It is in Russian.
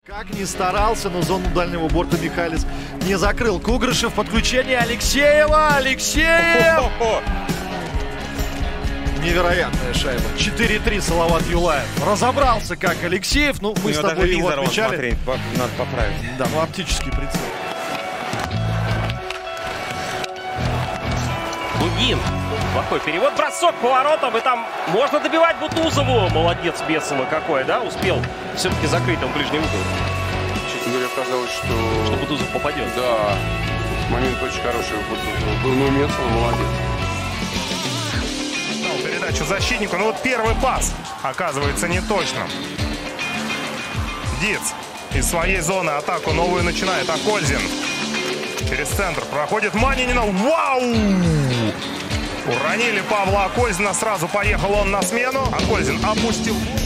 Как ни старался, но зону дальнего борта Михайлис не закрыл. Кугрышев, подключение Алексеева. Алексеев! Невероятная шайба. 4-3 Салават Юлаев. Разобрался, как Алексеев. Ну, мы с тобой его отмечали. Надо поправить. Да, ну оптический прицел. Дугин. Плохой перевод. Бросок поворотом. И там можно добивать Бутузову. Молодец, Бесова какой, да? Успел все-таки закрыть там ближний угол. Честно говоря, казалось, что Бутузов попадет. Да. Момент очень хороший у Бутузова. Был неуместный, молодец. Передачу защитнику. Ну вот первый пас оказывается неточным. Диц из своей зоны атаку новую начинает. Акользин через центр проходит Манинина. Вау! Уронили Павла Акользина. Сразу поехал он на смену. Акользин опустил.